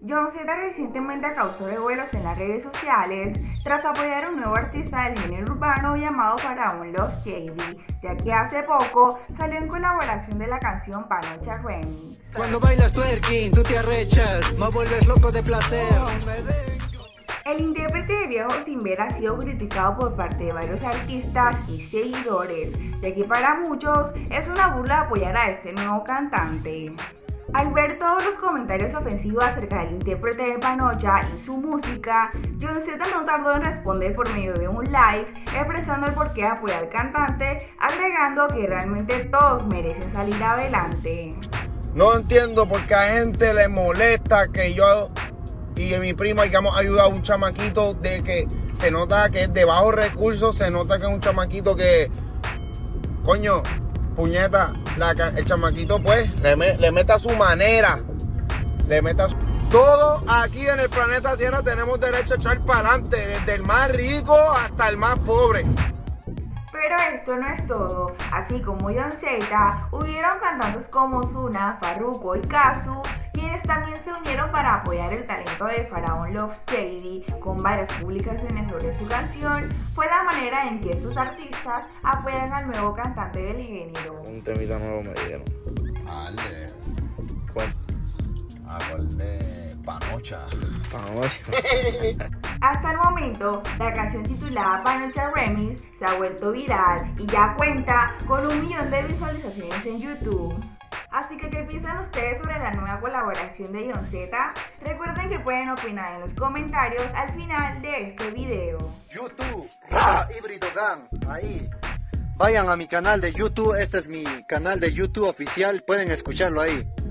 John Z recientemente causó revuelos en las redes sociales tras apoyar a un nuevo artista del género urbano llamado Faraón Love Shady, ya que hace poco salió en colaboración de la canción Panocha Remix. Cuando bailas twerking, tú te arrechas, me vuelves loco de placer. El intérprete de Viejo Sin Ver ha sido criticado por parte de varios artistas y seguidores, ya que para muchos es una burla apoyar a este nuevo cantante. Al ver todos los comentarios ofensivos acerca del intérprete de Panocha y su música, John Z no tardó en responder por medio de un live expresando el porqué de apoyar al cantante, agregando que realmente todos merecen salir adelante. No entiendo por qué a gente le molesta que yo y mi prima hayamos ayudado a un chamaquito de que se nota que es de bajos recursos, se nota que es un chamaquito que, coño, puñeta, el chamaquito pues le meta su manera, Todo aquí en el planeta Tierra tenemos derecho a echar para adelante, desde el más rico hasta el más pobre. Pero esto no es todo, así como John Z, hubieron cantantes como Ozuna, Farruko y Cazzu, quienes también se unieron para apoyar el talento de Faraón Love Shady con varias publicaciones sobre su canción. Fue la manera en que estos artistas apoyan al nuevo cantante del género. Un temita nuevo me dieron. ¿Cuál? Panocha. Hasta el momento, la canción titulada Panocha Remix se ha vuelto viral y ya cuenta con 1 millón de visualizaciones en YouTube. Así que, ¿qué piensan ustedes sobre la nueva colaboración de John Z? Recuerden que pueden opinar en los comentarios al final de este video. YouTube, Híbrido Gang, ahí. Vayan a mi canal de YouTube, este es mi canal de YouTube oficial, pueden escucharlo ahí.